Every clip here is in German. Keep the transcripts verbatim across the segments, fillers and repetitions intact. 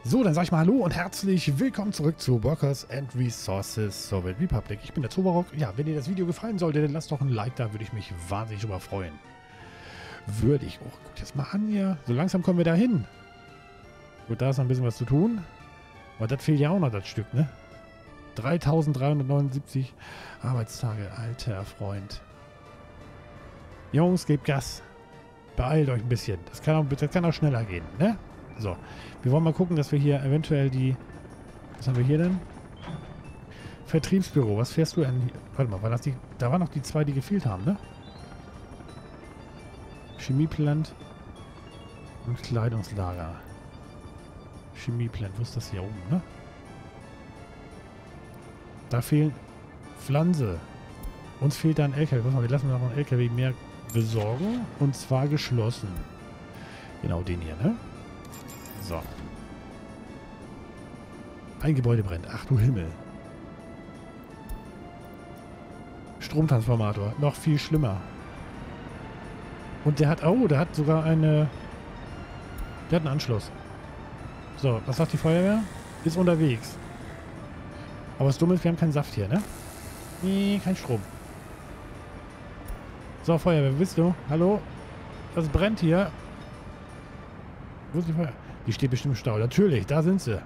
So, dann sag ich mal Hallo und herzlich willkommen zurück zu Workers and Resources Soviet Republic. Ich bin der Zobarok. Ja, wenn dir das Video gefallen sollte, dann lasst doch ein Like da, würde ich mich wahnsinnig drüber freuen. Würde ich. Oh, guck dir das mal an hier. So langsam kommen wir da hin. Gut, da ist noch ein bisschen was zu tun. Aber das fehlt ja auch noch, das Stück, ne? dreitausenddreihundertneunundsiebzig Arbeitstage, alter Freund. Jungs, gebt Gas. Beeilt euch ein bisschen. Das kann auch, das kann auch schneller gehen, ne? So. Wir wollen mal gucken, dass wir hier eventuell die... Was haben wir hier denn? Vertriebsbüro. Was fährst du denn? Warte mal, war das die... Da waren noch die zwei, die gefehlt haben, ne? Chemieplant und Kleidungslager. Chemieplant. Wo ist das hier oben, ne? Da fehlen Pflanze. Uns fehlt da ein L K W. Warte mal, wir lassen noch einen L K W mehr besorgen. Und zwar geschlossen. Genau den hier, ne? So. Ein Gebäude brennt. Ach du Himmel. Stromtransformator. Noch viel schlimmer. Und der hat... Oh, der hat sogar eine... Der hat einen Anschluss. So, was sagt die Feuerwehr? Ist unterwegs. Aber das Dumme ist, wir haben keinen Saft hier, ne? Nee, kein Strom. So, Feuerwehr, wo bist du? Hallo? Das brennt hier. Wo ist die Feuerwehr? Die steht bestimmt im Stau. Natürlich, da sind sie.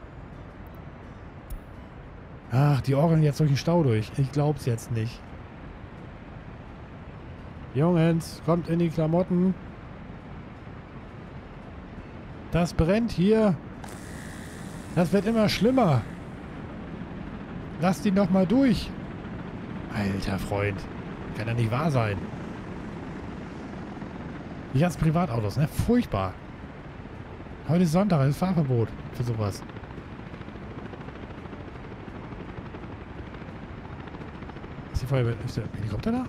Ach, die orgeln jetzt durch den Stau durch. Ich glaub's jetzt nicht. Jungs, kommt in die Klamotten. Das brennt hier. Das wird immer schlimmer. Lass die noch mal durch. Alter Freund. Kann ja nicht wahr sein. Die ganzen Privatautos, ne? Furchtbar. Heute ist Sonntag, das ist Fahrverbot für sowas. Ist die Feuerwehr... Ist der Helikopter da?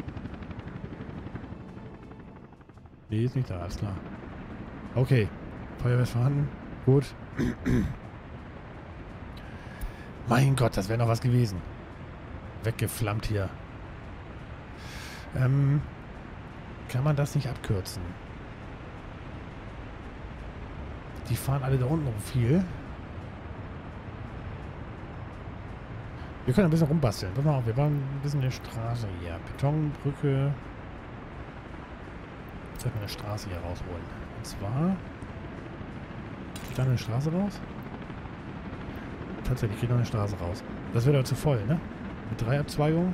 Nee, ist nicht da, alles klar. Okay. Feuerwehr ist vorhanden. Gut. Mein Gott, das wäre noch was gewesen. Weggeflammt hier. Ähm, kann man das nicht abkürzen? Die fahren alle da unten rum viel. Wir können ein bisschen rumbasteln. Pass mal auf, wir bauen ein bisschen eine Straße hier. Betonbrücke. Jetzt sollten wir eine Straße hier rausholen. Und zwar... Geht da eine Straße raus? Tatsächlich geht noch eine Straße raus. Das wird aber zu voll, ne? Mit drei Abzweigungen.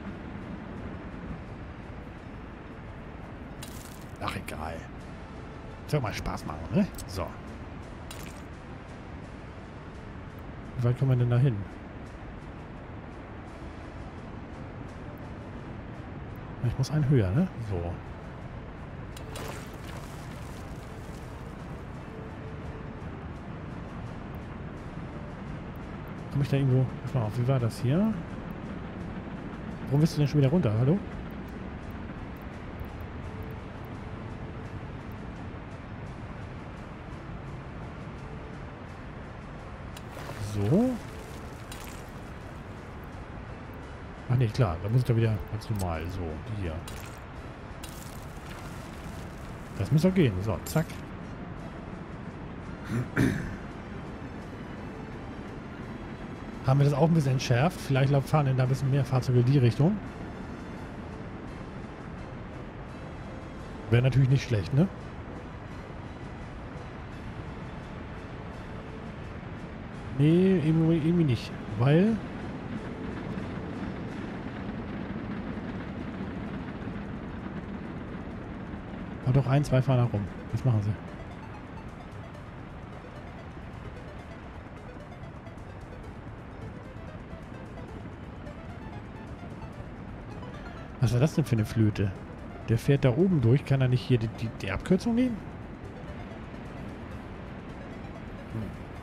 Ach, egal. Soll mal Spaß machen, ne? So. Wie weit kommen wir denn da hin? Ich muss einen höher, ne? So. Komme ich da irgendwo... Pass mal auf, wie war das hier? Warum bist du denn schon wieder runter? Hallo? So. Ach nee, klar. Da muss ich da wieder ganz normal. So, hier. Das muss doch gehen. So, zack. Haben wir das auch ein bisschen entschärft. Vielleicht fahren denn da ein bisschen mehr Fahrzeuge in die Richtung. Wäre natürlich nicht schlecht, ne? Nee, irgendwie, irgendwie nicht. Weil... Aber doch ein, zwei fahren da rum. Was machen sie? Was war das denn für eine Flöte? Der fährt da oben durch. Kann er nicht hier die, die, die Abkürzung nehmen? Hm.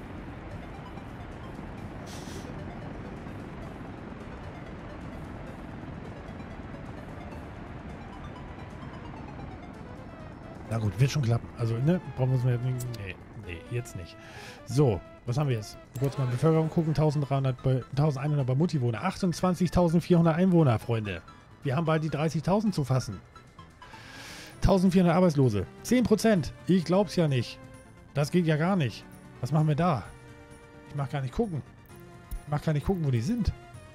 Na gut, wird schon klappen. Also, ne? Brauchen wir uns mehr... Nee, nee, jetzt nicht. So, was haben wir jetzt? Kurz mal Bevölkerung gucken. eintausenddreihundert bei, eintausendeinhundert bei Mutti-Wohner. achtundzwanzigtausendvierhundert Einwohner, Freunde. Wir haben bald die dreißigtausend zu fassen. eintausendvierhundert Arbeitslose. zehn Prozent. Ich glaub's ja nicht. Das geht ja gar nicht. Was machen wir da? Ich mag gar nicht gucken. Ich mag gar nicht gucken, wo die sind.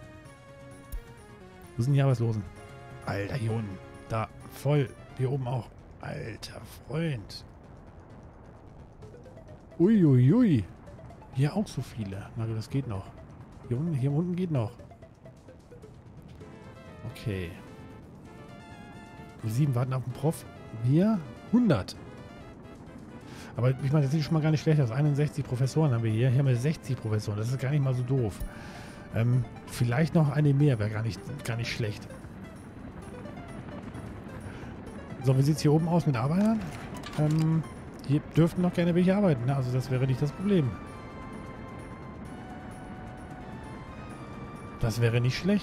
Wo sind die Arbeitslosen? Alter, hier unten. Da, voll. Hier oben auch. Alter Freund. Uiuiui. Ui, ui. Hier auch so viele. Na, das geht noch. Hier unten, hier unten geht noch. Okay. Sieben warten auf den Prof. Wir hundert. Aber ich meine, das sieht schon mal gar nicht schlecht aus. einundsechzig Professoren haben wir hier. Hier haben wir sechzig Professoren. Das ist gar nicht mal so doof. Ähm, vielleicht noch eine mehr wäre gar nicht, gar nicht schlecht. So, wie sieht es hier oben aus mit Arbeitern? Ähm, hier dürften noch gerne welche arbeiten. Ne? Also das wäre nicht das Problem. Das wäre nicht schlecht.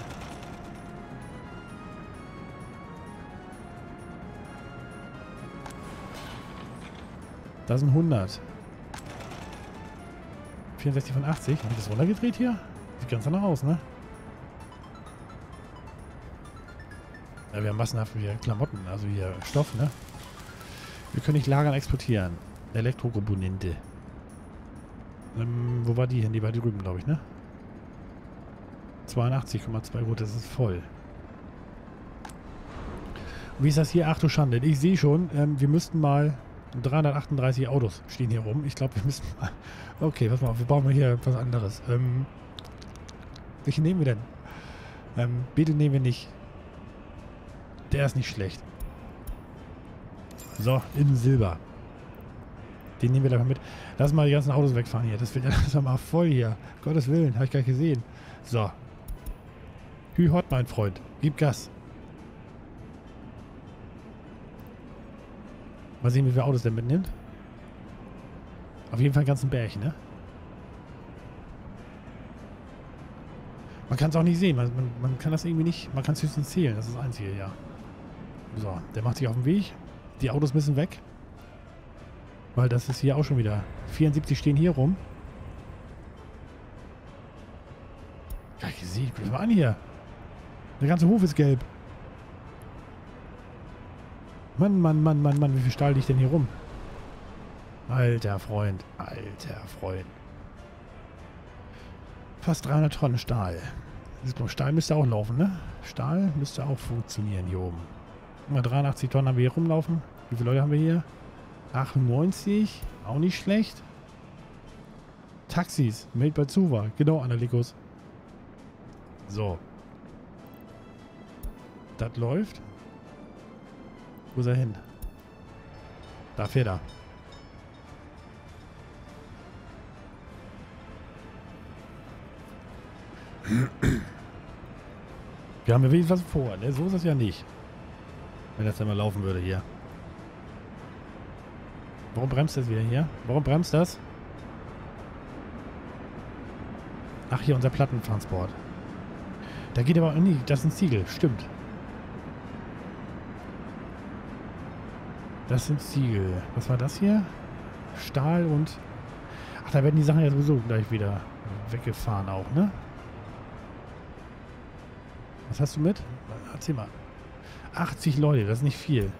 Das sind hundert. vierundsechzig von achtzig. Habe ich das runtergedreht hier? Sieht ganz danach aus, ne? Ja, wir haben massenhaft hier Klamotten, also hier Stoff, ne? Wir können nicht lagern, exportieren. Elektrokomponente. Ähm, wo war die hin? Die war drüben, glaube ich, ne? zweiundachtzig Komma zwei gut, das ist voll. Wie ist das hier? Ach du Schande. Ich sehe schon, ähm, wir müssten mal... dreihundertachtunddreißig Autos stehen hier rum. Ich glaube, wir müssen mal... Okay, pass mal auf, wir brauchen mal hier was anderes. Ähm, welche nehmen wir denn? Ähm, bitte nehmen wir nicht. Der ist nicht schlecht. So, in Silber. Den nehmen wir da mal mit. Lass mal die ganzen Autos wegfahren hier. Das wird ja langsam mal voll hier. Gottes Willen, habe ich gar nicht gesehen. So. Hü hot, mein Freund. Gib Gas. Mal sehen, wie viele Autos der mitnimmt. Auf jeden Fall einen ganzen Berg, ne? Man kann es auch nicht sehen. Man, man, man kann das irgendwie nicht... Man kann es höchstens zählen. Das ist das Einzige, ja. So, der macht sich auf den Weg. Die Autos müssen weg. Weil das ist hier auch schon wieder... vierundsiebzig stehen hier rum. Ja, ich sehe. Guck mal an hier. Der ganze Hof ist gelb. Mann, Mann, Mann, Mann, Mann, wie viel Stahl liegt denn hier rum? Alter Freund, alter Freund. Fast dreihundert Tonnen Stahl. Stahl müsste auch laufen, ne? Stahl müsste auch funktionieren hier oben. Guck mal, dreiundachtzig Tonnen haben wir hier rumlaufen. Wie viele Leute haben wir hier? achtundneunzig, auch nicht schlecht. Taxis, made by Zuwa, genau, Analytikus. So. Das läuft. Wo ist er hin? Da fährt er. Wir haben ja wenigstens was vor, ne? So ist es ja nicht. Wenn das dann mal laufen würde hier. Warum bremst das wieder hier? Warum bremst das? Ach, hier unser Plattentransport. Da geht aber... Nee, das ist ein Ziegel. Stimmt. Das sind Ziegel. Was war das hier? Stahl und... Ach, da werden die Sachen ja sowieso gleich wieder weggefahren auch, ne? Was hast du mit? Erzähl mal. achtzig Leute, das ist nicht viel.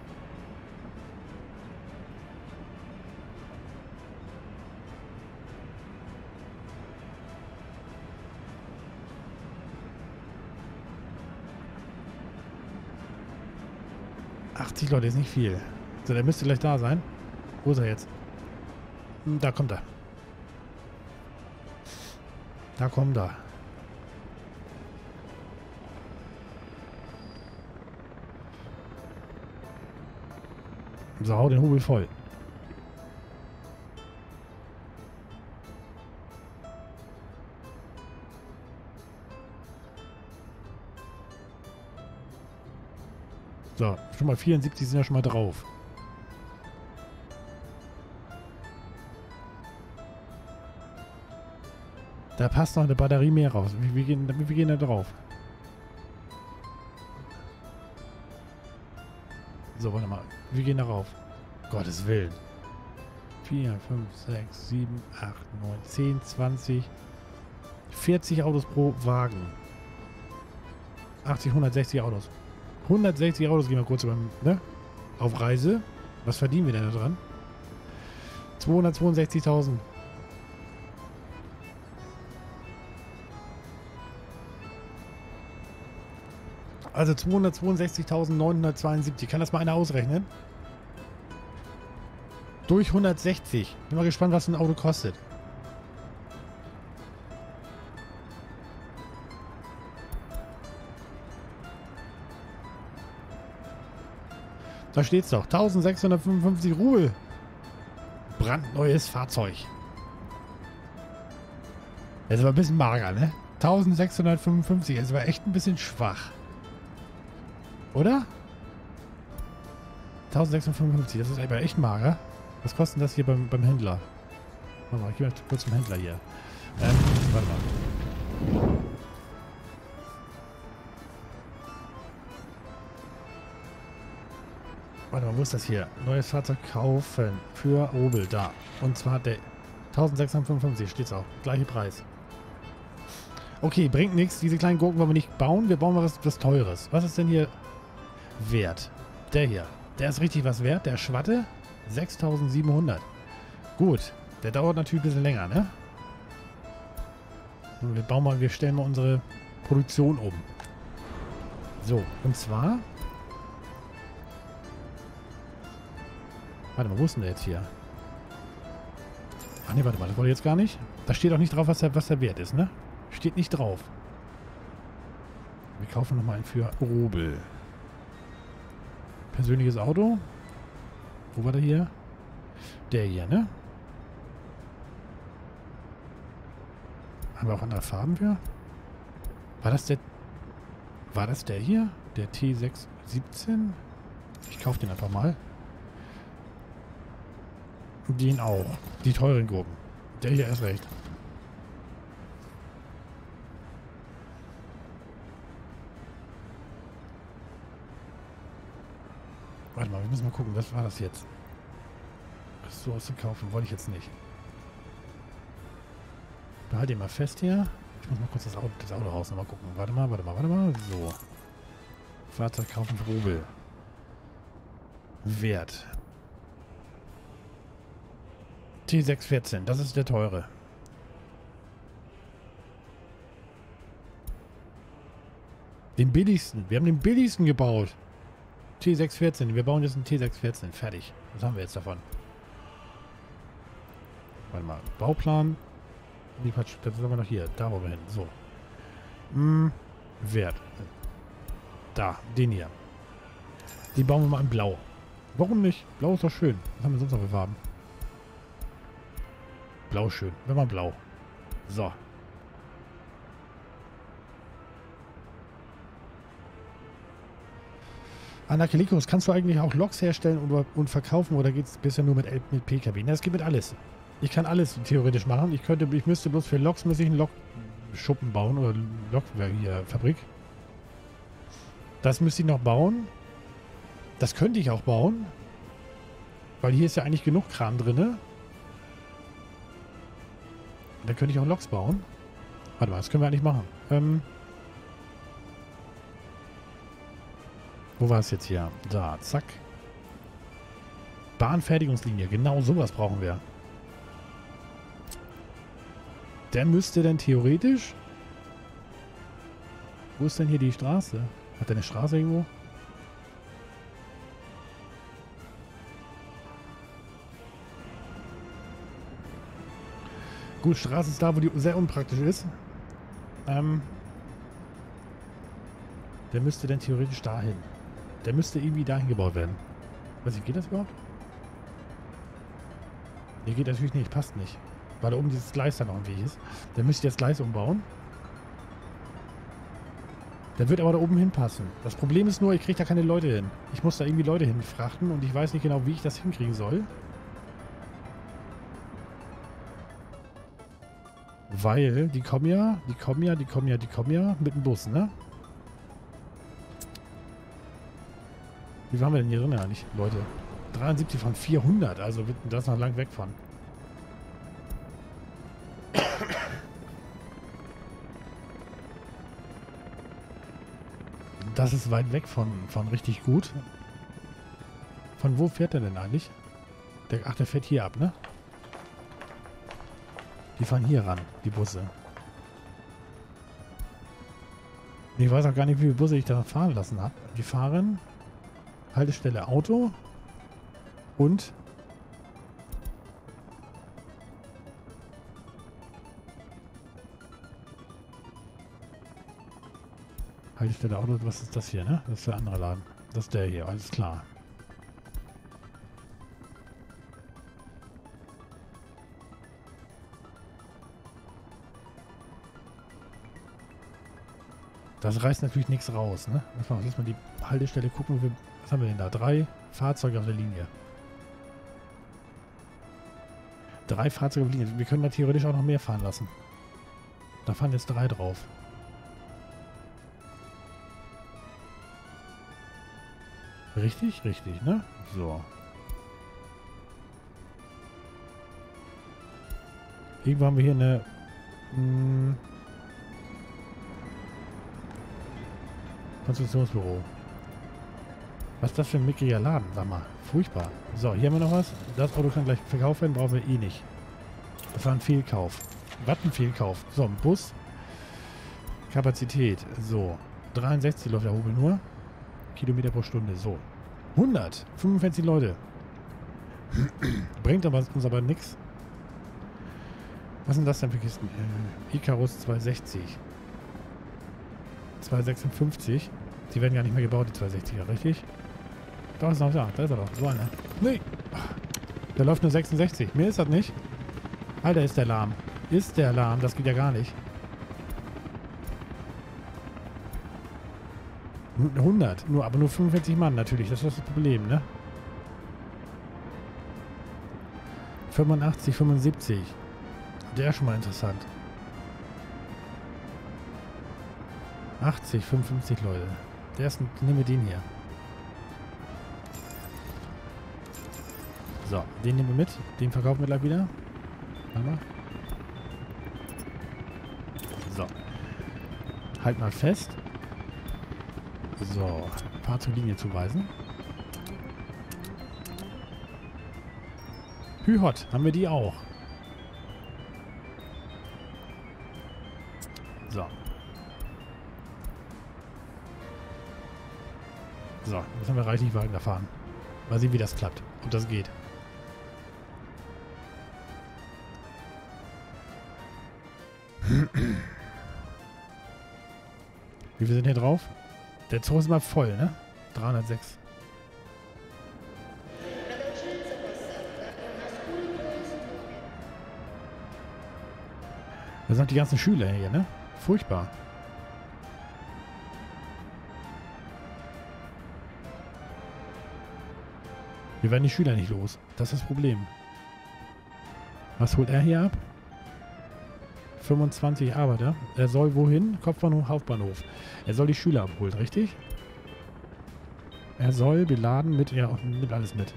achtzig Leute ist nicht viel. So, der müsste gleich da sein. Wo ist er jetzt? Da kommt er. Da kommt er. So, hau den Hubel voll. So, schon mal vierundsiebzig sind ja schon mal drauf. Da passt noch eine Batterie mehr raus. Wir, wir, gehen, wir gehen da drauf. So, warte mal. Wir gehen darauf. Gottes Willen. vier, fünf, sechs, sieben, acht, neun, zehn, zwanzig. vierzig Autos pro Wagen. achtzig, hundertsechzig Autos. hundertsechzig Autos gehen wir kurz über, ne? Auf Reise. Was verdienen wir denn da dran? zweihundertzweiundsechzigtausend. Also zweihundertzweiundsechzigtausendneunhundertzweiundsiebzig. Kann das mal einer ausrechnen? Durch hundertsechzig. Bin mal gespannt, was ein Auto kostet. Da steht's doch. eintausendsechshundertfünfundfünfzig Rubel. Brandneues Fahrzeug. Das war ein bisschen mager, ne? eintausendsechshundertfünfundfünfzig. Das war echt ein bisschen schwach. Oder? eintausendsechshundertfünfundfünfzig. Das ist aber echt mager. Was kostet denn das hier beim, beim Händler? Warte mal, ich gehe mal kurz zum Händler hier. Ähm, warte mal. Warte mal, wo ist das hier? Neues Fahrzeug kaufen für Rubel, da. Und zwar der eintausendsechshundertfünfundfünfzig, steht's auch. Gleiche Preis. Okay, bringt nichts. Diese kleinen Gurken wollen wir nicht bauen. Wir bauen mal was, was Teures. Was ist denn hier wert? Der hier. Der ist richtig was wert. Der Schwatte. sechstausendsiebenhundert. Gut. Der dauert natürlich ein bisschen länger, ne? Und wir bauen mal, wir stellen mal unsere Produktion um. So, und zwar... Warte mal, wo ist denn der jetzt hier? Ah ne, warte mal, das wollte ich jetzt gar nicht. Da steht auch nicht drauf, was der, was der Wert ist, ne? Steht nicht drauf. Wir kaufen nochmal einen für Rubel. Persönliches Auto. Wo war der hier? Der hier, ne? Haben wir auch andere Farben für? War das der... War das der hier? Der T sechs siebzehn? Ich kaufe den einfach mal. Den auch. Die teuren Gurken. Der hier ist recht. Warte mal, wir müssen mal gucken. Was war das jetzt? So auszukaufen wollte ich jetzt nicht. Behalte ihn mal fest hier. Ich muss mal kurz das Auto, das Auto raus nochmal gucken. Warte mal, warte mal, warte mal. So. Fahrzeug kaufen für Rubel. Wert. T sechs vierzehn, das ist der teure. Den billigsten. Wir haben den billigsten gebaut. T sechs vierzehn. Wir bauen jetzt einen T sechs vierzehn. Fertig. Was haben wir jetzt davon? Warte mal. Bauplan. Nee, Quatsch. Das sind wir noch hier. Da wollen wir hin. So. Hm. Wert. Da. Den hier. Den bauen wir mal in Blau. Warum nicht? Blau ist doch schön. Was haben wir sonst noch für Farben? Blau ist schön. Wenn man blau. So. Anakelikus, kannst du eigentlich auch Loks herstellen und, und verkaufen oder geht es bisher nur mit, mit P K W? Na, es geht mit alles. Ich kann alles theoretisch machen. Ich könnte, ich müsste bloß für Loks müsste ich einen Lokschuppen bauen oder Lokwerk hier, Fabrik. Das müsste ich noch bauen. Das könnte ich auch bauen. Weil hier ist ja eigentlich genug Kram drin. Da könnte ich auch Loks bauen. Warte mal, das können wir eigentlich machen. Ähm... Wo war es jetzt hier? Da, zack. Bahnfertigungslinie. Genau sowas brauchen wir. Der müsste dann theoretisch... Wo ist denn hier die Straße? Hat der eine Straße irgendwo? Gut, Straße ist da, wo die sehr unpraktisch ist. Ähm... Der müsste dann theoretisch dahin. Der müsste irgendwie dahin gebaut werden. Weiß ich, geht das überhaupt? Nee, geht natürlich nicht. Passt nicht. Weil da oben dieses Gleis dann noch im Weg ist. Der müsste jetzt Gleis umbauen. Der wird aber da oben hinpassen. Das Problem ist nur, ich kriege da keine Leute hin. Ich muss da irgendwie Leute hinfrachten und ich weiß nicht genau, wie ich das hinkriegen soll. Weil, die kommen ja, die kommen ja, die kommen ja, die kommen ja mit dem Bus, ne? Wie waren wir denn hier drin eigentlich, Leute? dreiundsiebzig von vierhundert, also wird das noch lang weg von. Das ist weit weg von, von richtig gut. Von wo fährt der denn eigentlich? Der, ach, der fährt hier ab, ne? Die fahren hier ran, die Busse. Ich weiß auch gar nicht, wie viele Busse ich da fahren lassen habe. Die fahren Haltestelle Auto und Haltestelle Auto, was ist das hier, ne? Das ist der andere Laden. Das ist der hier, alles klar. Das reißt natürlich nichts raus, ne? Lass mal die Haltestelle gucken. Wir, was haben wir denn da? Drei Fahrzeuge auf der Linie. Drei Fahrzeuge auf der Linie. Wir können da theoretisch auch noch mehr fahren lassen. Da fahren jetzt drei drauf. Richtig? Richtig, ne? So. Irgendwo haben wir hier eine... Mh, Konstruktionsbüro. Was ist das für ein mickriger Laden? Sag mal. Furchtbar. So, hier haben wir noch was. Das Auto kann gleich verkauft werden, brauchen wir eh nicht. Das war ein Fehlkauf. Was ein Fehlkauf? So, ein Bus. Kapazität. So. dreiundsechzig läuft der Hobel nur. Kilometer pro Stunde. So. hundert. fünfundvierzig Leute. Bringt aber, uns aber nichts. Was sind das denn für Kisten? Äh, Icarus zweihundertsechzig. zweihundertsechsundfünfzig. Die werden gar nicht mehr gebaut, die zweihundertsechziger, richtig? Da ist noch da. Da ist er doch. So einer. Nee. Der läuft nur sechsundsechzig. Mehr ist das nicht. Alter, ist der lahm. Ist der lahm. Das geht ja gar nicht. hundert. Nur, aber nur fünfundvierzig Mann natürlich. Das ist das Problem, ne? fünfundachtzig, fünfundsiebzig. Der ist schon mal interessant. achtzig, fünfundfünfzig Leute. Der erste, nehmen wir den hier. So, den nehmen wir mit. Den verkaufen wir gleich wieder. Warte mal. So. Halt mal fest. So. Fahrzeuglinie zuweisen. Hü-Hot. Haben wir die auch. So. So, jetzt haben wir reichlich Wagen da fahren. Mal sehen, wie das klappt. Und das geht. Wie viel sind hier drauf? Der Zug ist mal voll, ne? dreihundertsechs. Das sind noch die ganzen Schüler hier, ne? Furchtbar. Wir werden die Schüler nicht los. Das ist das Problem. Was holt er hier ab? fünfundzwanzig Arbeiter. Er soll wohin? Kopfbahnhof, Hauptbahnhof. Er soll die Schüler abholen, richtig? Er soll beladen mit... Ja, nimmt alles mit.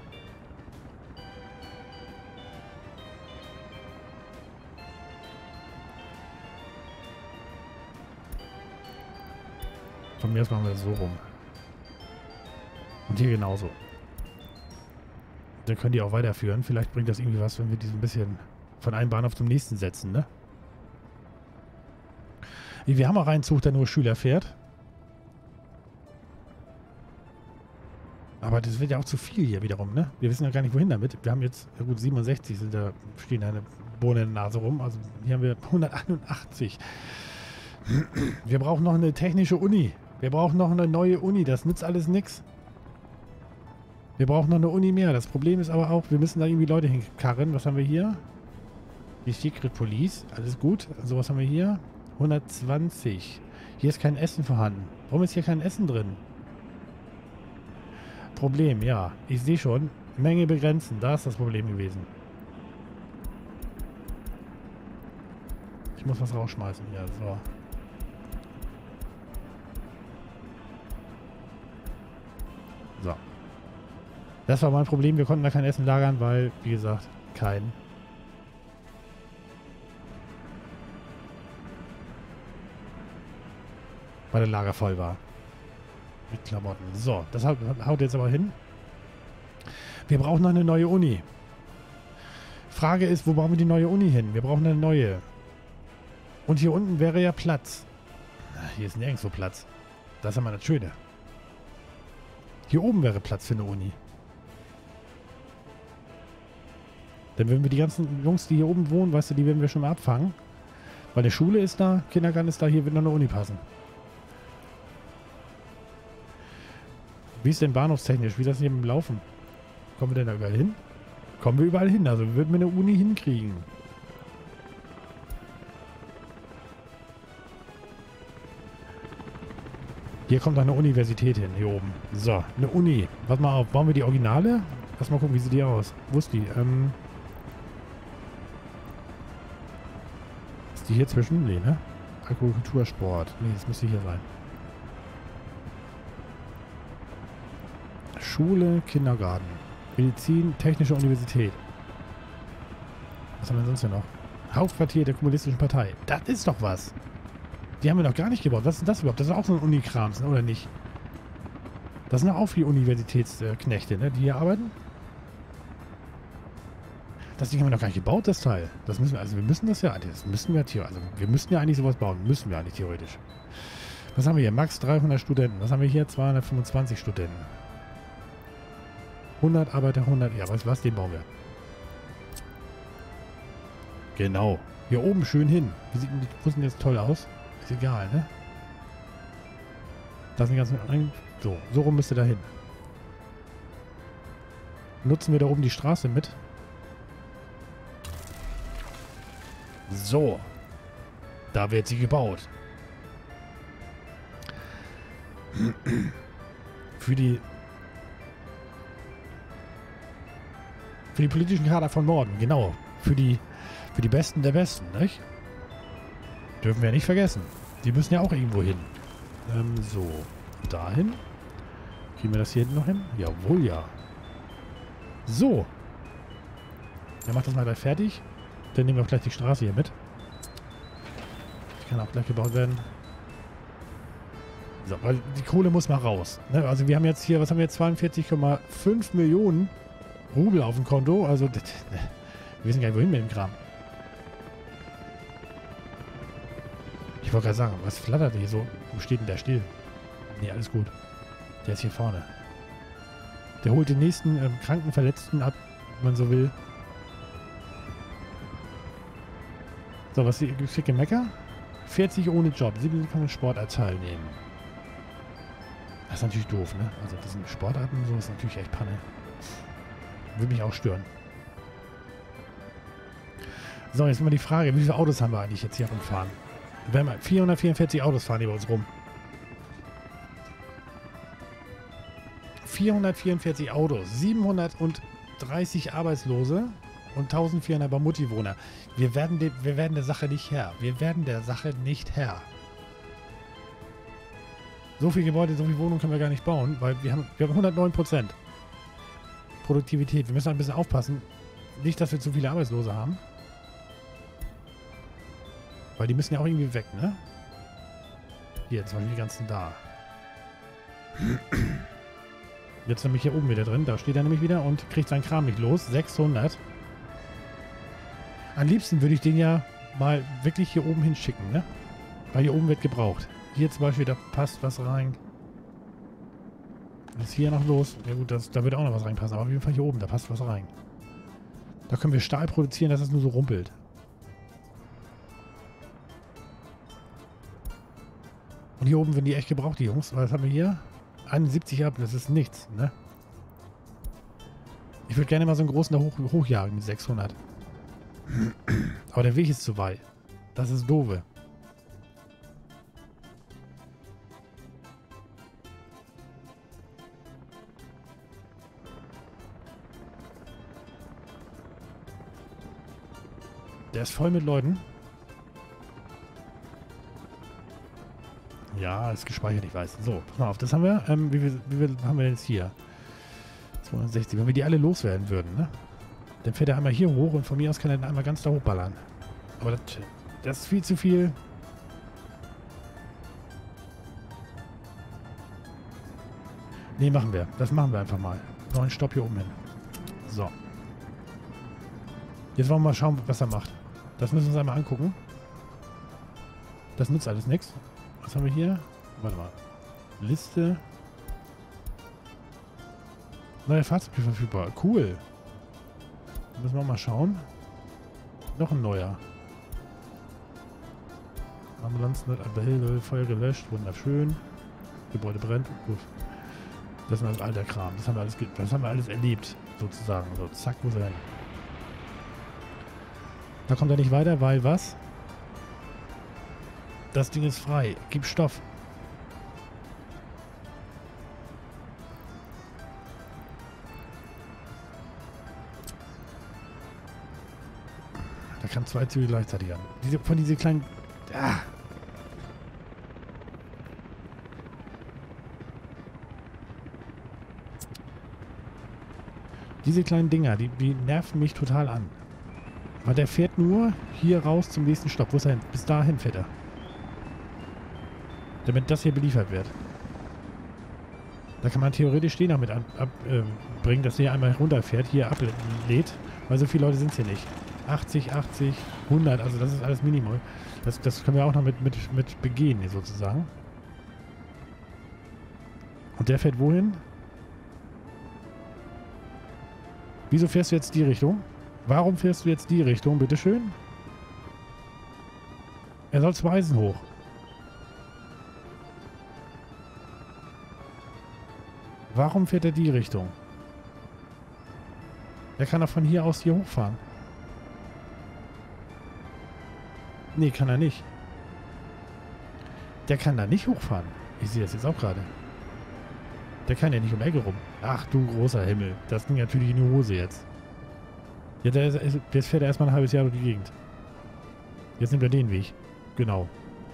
Von mir aus machen wir das so rum. Und hier genauso. Dann können die auch weiterführen. Vielleicht bringt das irgendwie was, wenn wir die so ein bisschen von einem Bahnhof zum nächsten setzen, ne? Wir haben auch einen Zug, der nur Schüler fährt. Aber das wird ja auch zu viel hier wiederum, ne? Wir wissen ja gar nicht, wohin damit. Wir haben jetzt, ja gut, siebenundsechzig sind da, stehen da eine Bohne in der Nase rum. Also hier haben wir hunderteinundachtzig. Wir brauchen noch eine technische Uni. Wir brauchen noch eine neue Uni. Das nützt alles nichts. Wir brauchen noch eine Uni mehr. Das Problem ist aber auch, wir müssen da irgendwie Leute hinkarren. Was haben wir hier? Die Secret Police. Alles gut. So, was haben wir hier? hundertzwanzig. Hier ist kein Essen vorhanden. Warum ist hier kein Essen drin? Problem, ja. Ich sehe schon. Menge begrenzen. Da ist das Problem gewesen. Ich muss was rausschmeißen. Ja, so. So. Das war mein Problem. Wir konnten da kein Essen lagern, weil, wie gesagt, kein... weil der Lager voll war. Mit Klamotten. So, das haut, haut jetzt aber hin. Wir brauchen noch eine neue Uni. Frage ist, wo brauchen wir die neue Uni hin? Wir brauchen eine neue. Und hier unten wäre ja Platz. Hier ist nirgendwo Platz. Das ist ja mal das Schöne. Hier oben wäre Platz für eine Uni. Dann würden wir die ganzen Jungs, die hier oben wohnen, weißt du, die werden wir schon mal abfangen. Weil eine Schule ist da, Kindergarten ist da, hier wird noch eine Uni passen. Wie ist denn bahnhofstechnisch? Wie ist das hier im Laufen? Kommen wir denn da überall hin? Kommen wir überall hin, also würden wir eine Uni hinkriegen. Hier kommt eine Universität hin, hier oben. So, eine Uni. Pass mal auf, bauen wir die Originale? Lass mal gucken, wie sieht die aus? Wo ist die? Ähm ist die hier zwischen? Nee, ne? Agrikultur, Sport. Nee, das müsste hier sein. Schule, Kindergarten. Medizin, Technische Universität. Was haben wir sonst hier noch? Hauptquartier der Kommunistischen Partei. Das ist doch was. Die haben wir noch gar nicht gebaut. Was ist denn das überhaupt? Das ist auch so ein Unikrams, oder nicht? Das sind auch viele Universitätsknechte, ne, die hier arbeiten. Das Ding haben wir noch gar nicht gebaut, das Teil. Das müssen wir, also wir müssen das ja, das müssen wir theoretisch, also wir müssten ja eigentlich sowas bauen. Müssen wir eigentlich theoretisch. Was haben wir hier? Max dreihundert Studenten. Was haben wir hier? zweihundertfünfundzwanzig Studenten. hundert Arbeiter, hundert, ja, weißt du was? Den bauen wir. Genau. Hier oben schön hin. Wie sieht denn die Brüsten jetzt toll aus? Ist egal, ne? Das sind die ganzen... So, so rum müsste da hin. Nutzen wir da oben die Straße mit. So. Da wird sie gebaut. Für die... Für die politischen Kader von Norden, genau. Für die, für die Besten der Besten, nicht? Dürfen wir ja nicht vergessen. Die müssen ja auch irgendwo hin. Ähm, so. Dahin. Kriegen wir das hier hinten noch hin? Jawohl, ja. So. Dann macht das mal gleich fertig. Dann nehmen wir auch gleich die Straße hier mit. Die kann auch gleich gebaut werden. So, weil die Kohle muss mal raus. Ne? Also wir haben jetzt hier, was haben wir jetzt? zweiundvierzig Komma fünf Millionen Rubel auf dem Konto. Also, das, wir wissen gar nicht, wohin mit dem Kram. Ich wollte gerade sagen, was flattert hier so? Wo steht denn der still? Nee, alles gut. Der ist hier vorne. Der holt den nächsten ähm, kranken Verletzten ab, wenn man so will. So, was hier schicke Mecker? vierzig ohne Job. sieben kann man Sportart teilnehmen. Das ist natürlich doof, ne? Also, das sind Sportarten und so, ist natürlich echt Panne. Würde mich auch stören. So, jetzt mal die Frage, wie viele Autos haben wir eigentlich jetzt hier rumfahren? Wir haben vierhundertvierundvierzig Autos fahren hier bei uns rum. vierhundertvierundvierzig Autos, siebenhundertdreißig Arbeitslose und eintausendvierhundert Bamuttiwohner. Wir werden, de, wir werden der Sache nicht Herr. Wir werden der Sache nicht Herr. So viele Gebäude, so viele Wohnungen können wir gar nicht bauen, weil wir haben, wir haben hundertneun Prozent Produktivität. Wir müssen ein bisschen aufpassen. Nicht, dass wir zu viele Arbeitslose haben. Weil die müssen ja auch irgendwie weg, ne? Hier, zum Beispiel die ganzen da. Jetzt nämlich hier oben wieder drin. Da steht er nämlich wieder und kriegt seinen Kram nicht los. sechshundert. Am liebsten würde ich den ja mal wirklich hier oben hinschicken, ne? Weil hier oben wird gebraucht. Hier zum Beispiel, da passt was rein. Was ist hier noch los? Ja gut, das, da wird auch noch was reinpassen. Aber auf jeden Fall hier oben, da passt was rein. Da können wir Stahl produzieren, dass es nur so rumpelt. Und hier oben werden die echt gebraucht, die Jungs. Was haben wir hier? einundsiebzig ab, das ist nichts, ne? Ich würde gerne mal so einen großen da hoch, hochjagen mit sechshundert. Aber der Weg ist zu weit. Das ist doofe. Der ist voll mit Leuten. Ja, ist gespeichert, ich weiß. So, pass mal auf, das haben wir. Ähm, wie viel, wie viel haben wir denn jetzt hier? zweihundertsechzig. Wenn wir die alle loswerden würden, ne? Dann fährt er einmal hier hoch und von mir aus kann er dann einmal ganz da hochballern. Aber das, das ist viel zu viel. Nee, machen wir. Das machen wir einfach mal. Neuen Stopp hier oben hin. So. Jetzt wollen wir mal schauen, was er macht. Das müssen wir uns einmal angucken. Das nützt alles nichts. Was haben wir hier? Warte mal. Liste. Neue Fahrzeuge verfügbar. Cool. Müssen wir mal schauen. Noch ein neuer. Ambulanz nicht an der Hilfe, Feuer gelöscht, wunderschön. Gebäude brennt. Gut. Das ist alles alter Kram. Das haben wir alles, das haben wir alles erlebt, sozusagen. So, zack, wo ist er hin? Da kommt er nicht weiter, weil was? Das Ding ist frei. Gib Stoff. Da kann zwei Züge gleichzeitig an. Diese, von diese kleinen... Ah. Diese kleinen Dinger, die, die nerven mich total an. Weil der fährt nur hier raus zum nächsten Stopp. Wo ist er hin? Bis dahin fährt er. Damit das hier beliefert wird. Da kann man theoretisch den noch mit abbringen, äh, dass der einmal runterfährt, hier ablädt. Weil so viele Leute sind es hier nicht. achtzig, achtzig, hundert, also das ist alles Minimum. Das, das können wir auch noch mit, mit, mit begehen, sozusagen. Und der fährt wohin? Wieso fährst du jetzt die Richtung? Warum fährst du jetzt die Richtung, bitteschön? Er soll zu Eisen hoch. Warum fährt er die Richtung? Er kann doch von hier aus hier hochfahren. Nee, kann er nicht. Der kann da nicht hochfahren. Ich sehe das jetzt auch gerade. Der kann ja nicht um die Ecke rum. Ach du großer Himmel. Das ging natürlich in die Hose jetzt. Ja, der, ist, der fährt er erstmal ein halbes Jahr durch die Gegend. Jetzt nimmt er den Weg. Genau.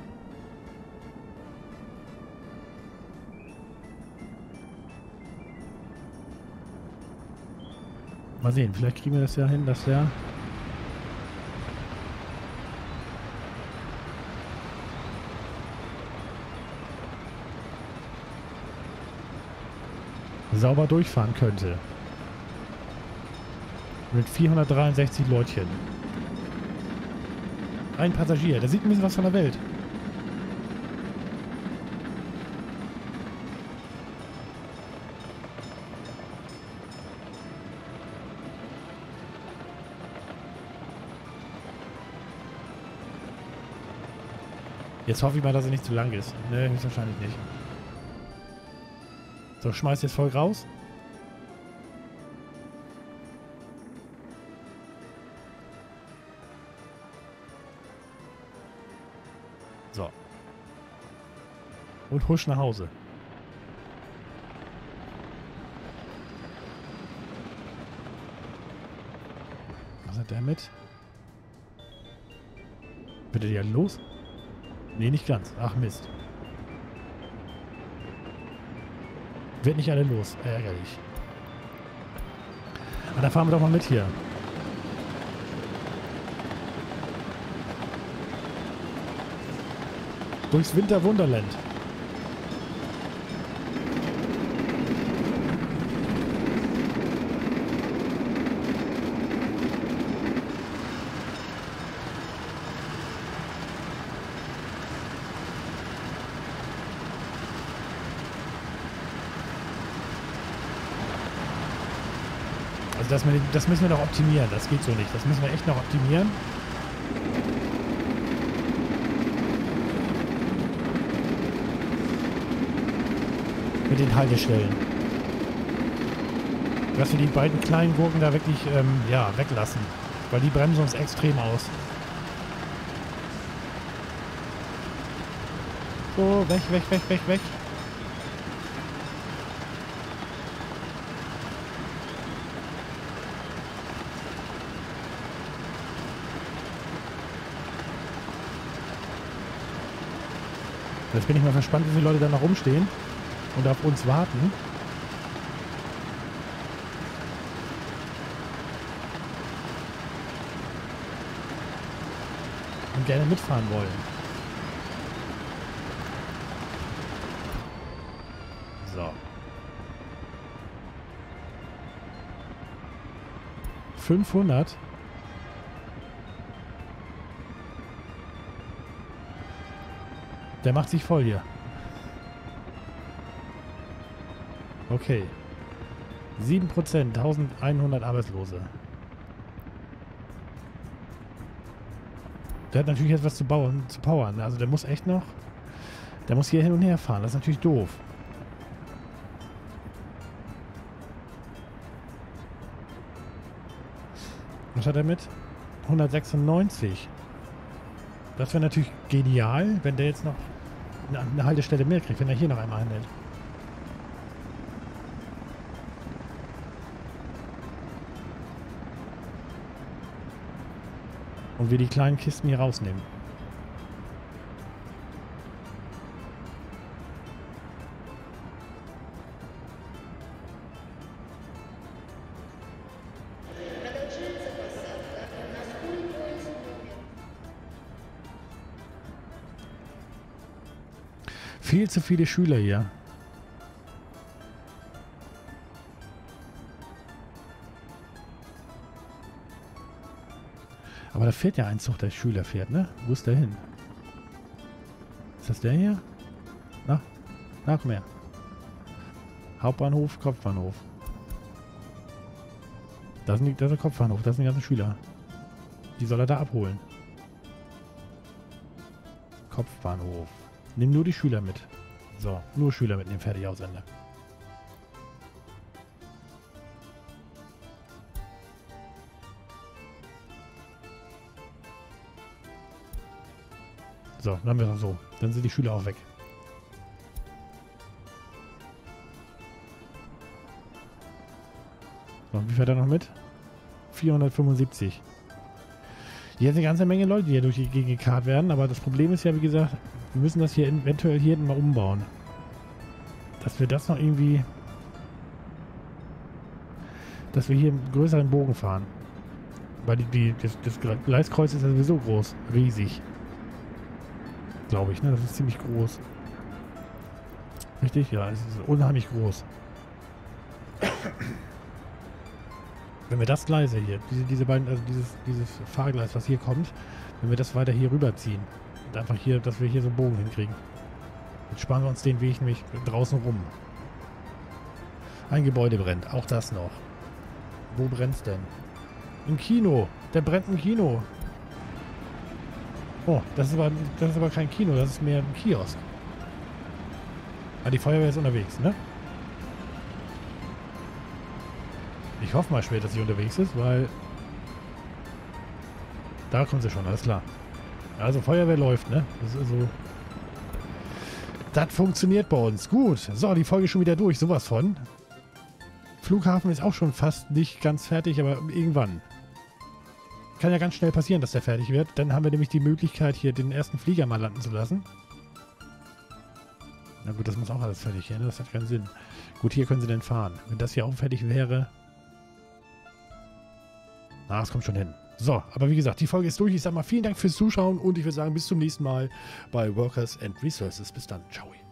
Mal sehen, vielleicht kriegen wir das ja hin, dass der... sauber durchfahren könnte. Mit vierhundertdreiundsechzig Leutchen. Ein Passagier, der sieht ein bisschen was von der Welt. Jetzt hoffe ich mal, dass er nicht zu lang ist. Ne, höchstwahrscheinlich nicht. So, schmeiß jetzt voll raus. So. Und husch nach Hause. Was hat der mit? Bitte die alle los? Nee, nicht ganz. Ach Mist. Wird nicht alle los. Ärgerlich. Aber da fahren wir doch mal mit hier. Durchs Winterwunderland. Also das, das müssen wir noch optimieren. Das geht so nicht. Das müssen wir echt noch optimieren. Mit den Haltestellen. Dass wir die beiden kleinen Gurken da wirklich ähm, ja, weglassen. Weil die bremsen uns extrem aus. So, weg, weg, weg, weg, weg. Jetzt bin ich mal gespannt, wie viele Leute da noch rumstehen und auf uns warten. Und gerne mitfahren wollen. So. fünfhundert. Der macht sich voll hier. Okay. sieben Prozent, eintausendeinhundert Arbeitslose. Der hat natürlich jetzt was zu bauen, zu powern. Also der muss echt noch... Der muss hier hin und her fahren. Das ist natürlich doof. Was hat er mit? hundertsechsundneunzig. Das wäre natürlich genial, wenn der jetzt noch eine, eine Haltestelle mehr kriegt, wenn er hier noch einmal anhält. Und wir die kleinen Kisten hier rausnehmen. Viel zu viele Schüler hier. Aber da fährt ja ein Zug, der Schüler fährt, ne? Wo ist der hin? Ist das der hier? Na? Na, komm her. Hauptbahnhof, Kopfbahnhof. Das ist, die, das ist der Kopfbahnhof, das sind die ganzen Schüler. Die soll er da abholen. Kopfbahnhof. Nimm nur die Schüler mit. So, nur Schüler mitnehmen, fertig, aus Ende. So, dann haben wir das so. Dann sind die Schüler auch weg. So, wie fährt er noch mit? vierhundertfünfundsiebzig. Hier ist eine ganze Menge Leute, die hier durch die Gegend gekarrt werden, aber das Problem ist ja, wie gesagt, wir müssen das hier eventuell hier mal umbauen. Dass wir das noch irgendwie... Dass wir hier einen größeren Bogen fahren. Weil die, die, das, das Gleiskreuz ist ja sowieso groß. Riesig. Glaube ich, ne? Das ist ziemlich groß. Richtig? Ja, es ist unheimlich groß. Wenn wir das Gleise hier, diese, diese beiden, also dieses, dieses Fahrgleis, was hier kommt, wenn wir das weiter hier rüberziehen und einfach hier, dass wir hier so einen Bogen hinkriegen. Jetzt sparen wir uns den Weg nämlich draußen rum. Ein Gebäude brennt, auch das noch. Wo brennt's denn? Im Kino. Der brennt im Kino. Oh, das ist aber, das ist aber kein Kino, das ist mehr ein Kiosk. Ah, die Feuerwehr ist unterwegs, ne? Ich hoffe mal schwer, dass sie unterwegs ist, weil... Da kommt sie schon, alles klar. Also Feuerwehr läuft, ne? Das ist also... Das funktioniert bei uns. Gut. So, die Folge ist schon wieder durch. Sowas von. Flughafen ist auch schon fast nicht ganz fertig, aber irgendwann. Kann ja ganz schnell passieren, dass der fertig wird. Dann haben wir nämlich die Möglichkeit, hier den ersten Flieger mal landen zu lassen. Na gut, das muss auch alles fertig werden. Das hat keinen Sinn. Gut, hier können sie denn fahren. Wenn das hier auch fertig wäre... Na, es kommt schon hin. So, aber wie gesagt, die Folge ist durch. Ich sage mal vielen Dank fürs Zuschauen und ich würde sagen, bis zum nächsten Mal bei Workers and Resources. Bis dann. Ciao.